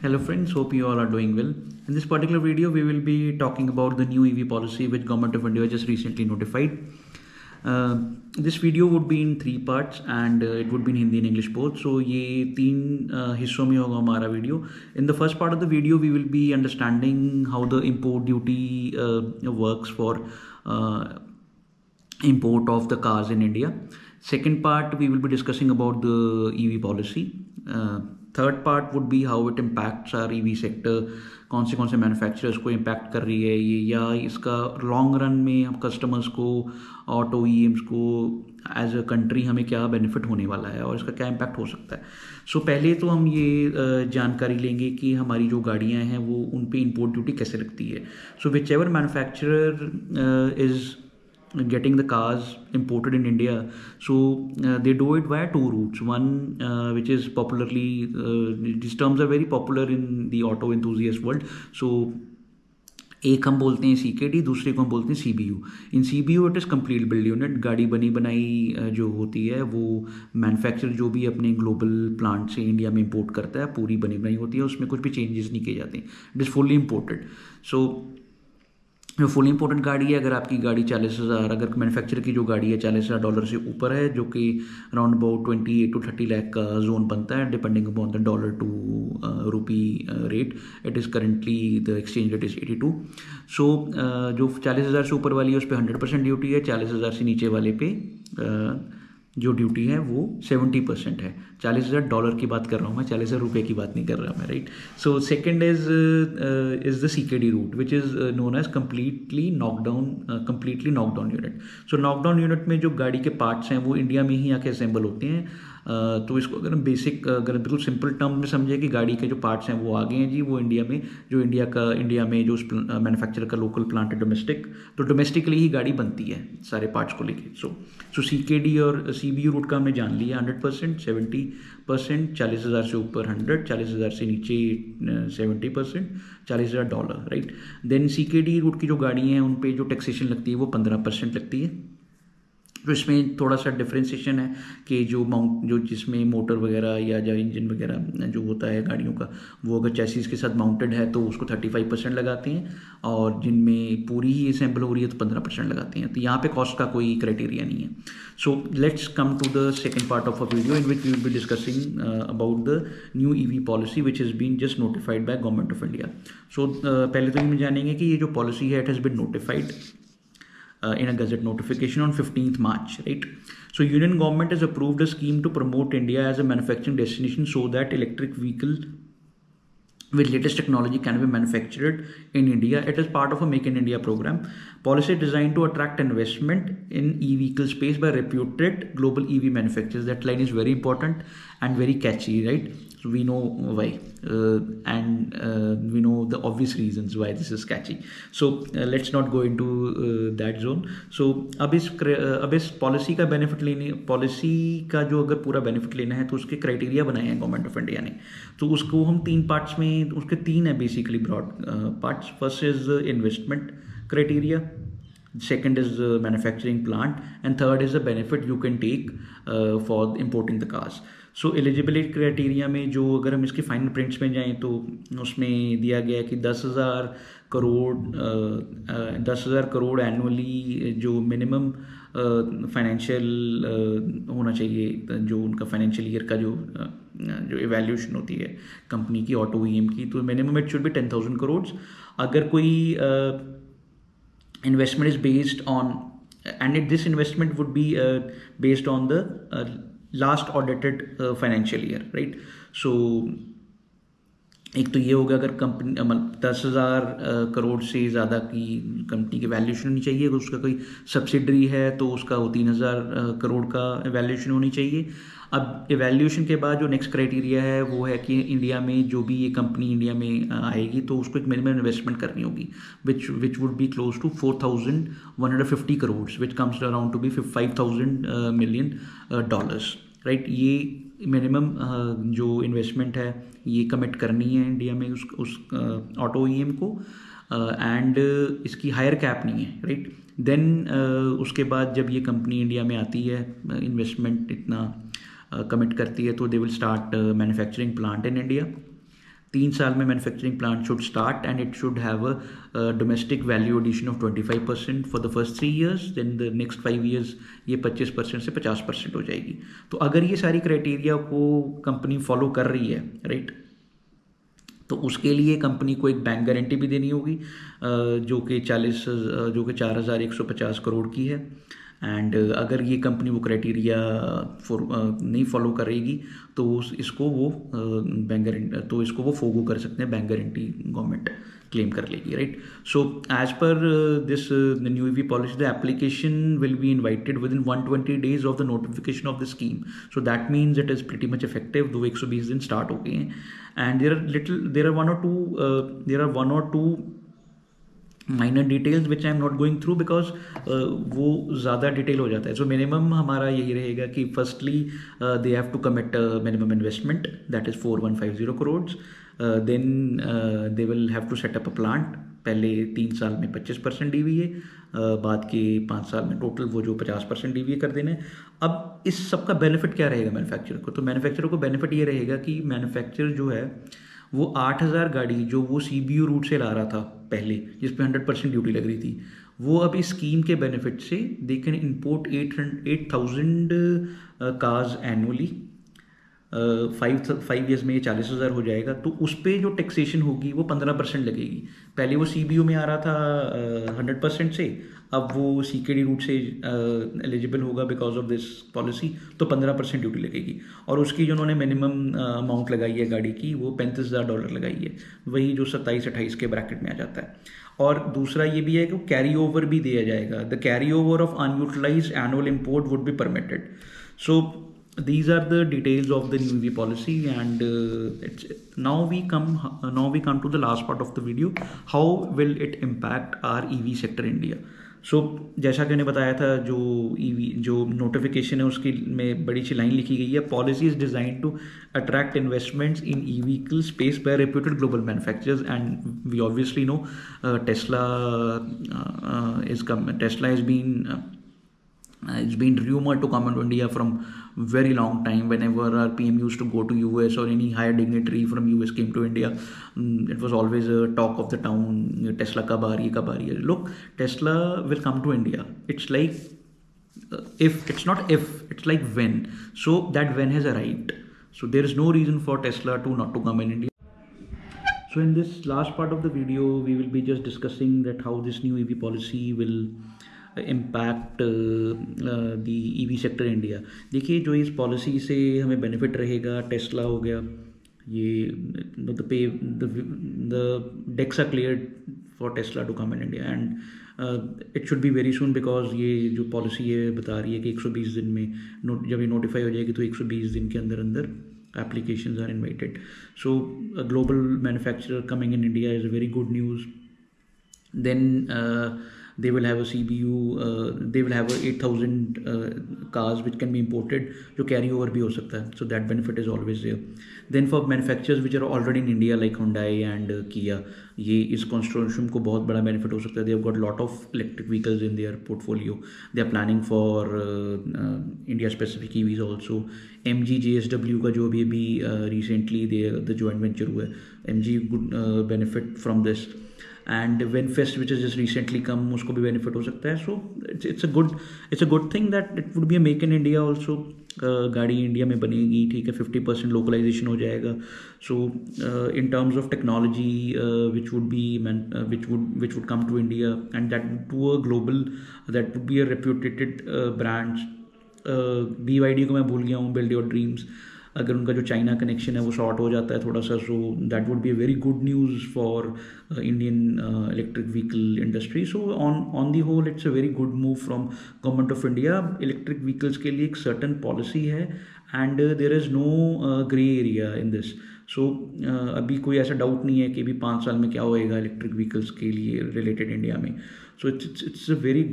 Hello friends, hope you all are doing well. In this particular video, we will be talking about the new EV policy which Government of India just recently notified. This video would be in three parts and it would be in Hindi and English both. So ये तीन हिस्सों में होगा हमारा video. In the first part of the video, we will be understanding how the import duty works for import of the cars in India. Second part, we will be discussing about the EV policy. Third part would be how it impacts our EV sector, कौन से manufacturers को impact कर रही है ये, या इसका long run में हम कस्टमर्स को, ऑटो ईएम्स को एज अ कंट्री हमें क्या बेनिफिट होने वाला है और इसका क्या इम्पैक्ट हो सकता है. सो पहले तो हम ये जानकारी लेंगे कि हमारी जो गाड़ियाँ हैं वो उन पे इंपोर्ट ड्यूटी कैसे लगती है. So whichever manufacturer is getting the cars imported in India, so they do it via two routes. One which is popularly these terms are very popular in the auto enthusiast world. So एक हम बोलते हैं CKD, दूसरे को हम बोलते हैं CBU. In CBU it is complete build unit. गाड़ी बनी बनाई जो होती है वो मैन्युफैक्चर जो भी अपने ग्लोबल प्लांट से इंडिया में इंपोर्ट करता है पूरी बनी बनाई होती है, उसमें कुछ भी चेंजेस नहीं किए जाते. It is fully imported. So जो फुल इम्पोर्टेंट गाड़ी है, अगर आपकी गाड़ी 40,000, अगर मैन्युफैक्चर की जो गाड़ी है $40,000 से ऊपर है, जो कि अराउंड अबाउट 28 to 30 लाख का जोन बनता है depending upon the dollar to rupee rate. It is currently the exchange rate is 82. So जो 40,000 से ऊपर वाली है उस पर 100% ड्यूटी है. 40,000 से नीचे वाले पे जो ड्यूटी है वो 70% है. $40,000 की बात कर रहा हूँ मैं, 40,000 रुपये की बात नहीं कर रहा मैं, right. So second is the CKD route which is known as completely knockdown unit. So knockdown unit में जो गाड़ी के पार्ट्स हैं वो इंडिया में ही आके असेंबल होते हैं. तो इसको अगर हम अगर बिल्कुल सिंपल टर्म में समझे कि गाड़ी के जो पार्ट्स हैं वो आ गए हैं जी, वो इंडिया में जो मैन्युफैक्चरर का लोकल प्लांट है डोमेस्टिक, तो डोमेस्टिकली ही गाड़ी बनती है सारे पार्ट्स को लेके. सो CKD और CBU रूट का हमने जान लिया. 100%, 70%, 40,000 से ऊपर 100, 40,000 से नीचे 70%, $40,000, राइट. देन CKD रूट की जो गाड़ी हैं उन पे जो टैक्सेशन लगती है वो 15% लगती है. तो इसमें थोड़ा सा डिफ्रेंसिएशन है कि जो जिसमें मोटर वगैरह या जो इंजन वगैरह जो होता है गाड़ियों का, वो अगर चैसिस के साथ माउंटेड है तो उसको 35% लगाते हैं, और जिनमें पूरी ही असेंबल हो रही है तो 15% लगाते हैं. तो यहाँ पे कॉस्ट का कोई क्राइटेरिया नहीं है. So let's come to the second part of a video in which we will be discussing about the new EV policy which has been just notified by government of India. So पहले तो हम जानेंगे कि ये जो policy है it has been notified in a gazette notification on 15th March, right? So Union government has approved a scheme to promote India as a manufacturing destination so that electric vehicle with latest technology can be manufactured in India. It is part of a Make in India program. Policy designed to attract investment in e-vehicle space by reputed global EV manufacturers. That line is very important and very catchy, right? So we know why, and we know the obvious reasons why this is catchy. So let's not go into that zone. So अब इस policy का जो अगर पूरा benefit लेना है तो उसके क्राइटेरिया बनाए हैं गवर्नमेंट ऑफ इंडिया ने. तो उसको हम तीन पार्ट्स में, उसके तीन है basically broad parts. First is investment criteria, second is the manufacturing plant, and third is the benefit you can take for importing the cars. So eligibility criteria में जो अगर हम इसके फाइनल प्रिंट्स में जाएं तो उसमें दिया गया है कि 10,000 करोड़ एनुअली जो मिनिमम फाइनेंशियल होना चाहिए, जो उनका फाइनेंशियल ईयर का जो इवैल्यूएशन होती है कंपनी की, ऑटो ईएम की, तो minimum it should B 10,000 crore. अगर कोई investment is based on, and this investment would be based on the last audited financial year, right? So एक तो ये होगा अगर कंपनी 10,000 करोड़ से ज़्यादा की कंपनी की वैल्यूएशन होनी चाहिए. अगर उसका कोई सब्सिडरी है तो उसका वो 3,000 करोड़ का वैल्यूएशन होनी चाहिए. अब इवैल्यूएशन के बाद जो नेक्स्ट क्राइटेरिया है वो है कि इंडिया में जो भी ये कंपनी इंडिया में आएगी तो उसको एक मिनिमम इन्वेस्टमेंट करनी होगी which would be close to 4,150 crore which comes around to be $5,000 million, right. ये मिनिमम जो इन्वेस्टमेंट है ये कमिट करनी है इंडिया में उस ऑटो ईएम को, एंड इसकी हायर कैप नहीं है, राइट. देन उसके बाद जब ये कंपनी इंडिया में आती है, इन्वेस्टमेंट इतना कमिट करती है, तो they will start manufacturing plant in India. 3 साल में manufacturing plant should start and it should have a domestic value addition of 25% for the first 3 years, then the next 5 years ये 25% से 50% हो जाएगी। तो अगर ये सारी क्राइटेरिया को कंपनी फॉलो कर रही है, राइट, तो उसके लिए कंपनी को एक बैंक गारंटी भी देनी होगी जो कि 4,150 करोड़ की है। एंड अगर ये कंपनी वो क्राइटेरिया नहीं फॉलो करेगी तो इसको वो बैंक गारंटी, तो इसको वो फोगो कर सकते हैं, बैंक गारंटी गवर्नमेंट क्लेम कर लेगी, right. So as per this new EV policy the application will be invited within 120 days of the notification of the scheme. So that means it is pretty much effective, 120 दिन start हो गए हैं। And there are one और two minor details which I am not going through because वो ज़्यादा detail हो जाता है। सो मिनिमम हमारा यही रहेगा कि firstly they have to commit minimum investment that is 4150 crore, then they will have to set up a plant. पहले 3 साल में 25% DVA, बाद के 5 साल में टोटल वो जो 50% DVA कर देना है। अब इस सब का बेनिफिट क्या रहेगा मैन्युफैक्चरर को? तो मैन्युफैक्चरर को बेनिफिट ये रहेगा कि मैन्युफैक्चरर जो है वो 8,000 गाड़ी जो वो CBU रूट से ला रहा था पहले, जिस पे 100% ड्यूटी लग रही थी, वो अब इस स्कीम के बेनिफिट से they can import 8,000 cars annually. 5 years में ये 40,000 हो जाएगा। तो उस पर जो टैक्सेशन होगी वो 15% लगेगी। पहले वो CBU में आ रहा था 100% से, अब वो CKD रूट से एलिजिबल होगा बिकॉज ऑफ दिस पॉलिसी, तो 15% ड्यूटी लगेगी। और उसकी जो उन्होंने मिनिमम अमाउंट लगाई है गाड़ी की वो $35,000 लगाई है, वही जो 27-28 के ब्रैकेट में आ जाता है। और दूसरा ये भी है कि कैरी ओवर भी दिया जाएगा, the carry over of unutilized annual import would be permitted. So these are the details of the new EV policy, and now we come to the last part of the video, how will it impact our EV sector India। So जैसा कि मैंने बताया था, जो EV जो notification है उसकी में बड़ी सी लाइन लिखी गई है, policy is design to attract investments in E vehicle space by reputed global manufacturers, and we obviously know Tesla has it's been rumored to come into India from very long time. Whenever our PM used to go to US or any higher dignitary from US came to India, it was always a talk of the town, Tesla kab aa rahi hai. Look, Tesla will come to India. It's like it's like when. So that when has arrived. So there is no reason for Tesla to not to come in India. So in this last part of the video, we will be just discussing that how this new EV policy will impact the EV sector India. देखिए, जो इस policy से हमें benefit रहेगा, Tesla हो गया, ये the decks are cleared for Tesla to come in India, and it should be very soon because ये जो पॉलिसी है बता रही है कि 120 दिन में जब ये नोटिफाई हो जाएगी तो 120 दिन के अंदर applications are invited. So a global manufacturer coming in India is a very good news. Then they will have a CBU, they will have 8,000 cars which can be imported, जो carry over भी हो सकता है, so that benefit is always there. Then for manufacturers which are already in India like Hyundai and Kia, ये इस consortium को बहुत बड़ा benefit हो सकता है. They have got lot of electric vehicles in their portfolio. They are planning for India specific EVs also. MG JSW का जो अभी recently the joint venture हुआ है, MG would benefit from this. And Venfest which has just recently come, उसको भी benefit हो सकता है. So it's a good thing that it would be a make in India also. गाड़ी India में बनेगी, ठीक है, 50% लोकलाइजेशन हो जाएगा. So in terms of technology which would come to India, and that to a global, that would be a reputed brands. BYD को मैं भूल गया हूँ, Build Your Dreams, अगर उनका जो चाइना कनेक्शन है वो शॉर्ट हो जाता है थोड़ा सा, so that would be a very good news for Indian electric vehicle industry. So on the whole it's a very good move from government of India. Electric vehicles के लिए एक सर्टन पॉलिसी है and there is no grey area in this. So अभी कोई ऐसा doubt नहीं है कि अभी 5 साल में क्या होएगा इलेक्ट्रिक व्हीकल्स के लिए रिलेटेड इंडिया में. So it's a very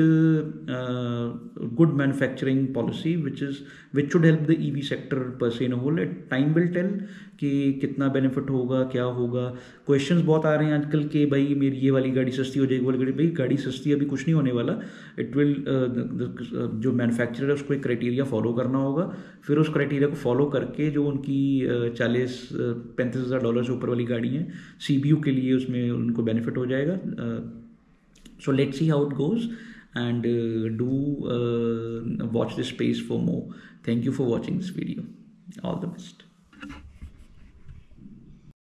good manufacturing policy which should help the EV sector per se in a whole. Time will tell कि कितना बेनिफिट होगा, क्या होगा. क्वेश्चंस बहुत आ रहे हैं आजकल कि भाई मेरी ये वाली गाड़ी सस्ती हो जाएगी, वाली गाड़ी. भाई गाड़ी सस्ती अभी कुछ नहीं होने वाला. इट विल जो मैन्युफैक्चरर है उसको एक क्राइटेरिया फॉलो करना होगा. फिर उस क्राइटेरिया को फॉलो करके जो उनकी 40-35 हज़ार डॉलर से ऊपर वाली गाड़ी हैं CBU के लिए उसमें उनको बेनिफिट हो जाएगा. So let's see how it goes, and do watch this space for more. Thank you for watching this video. All the best.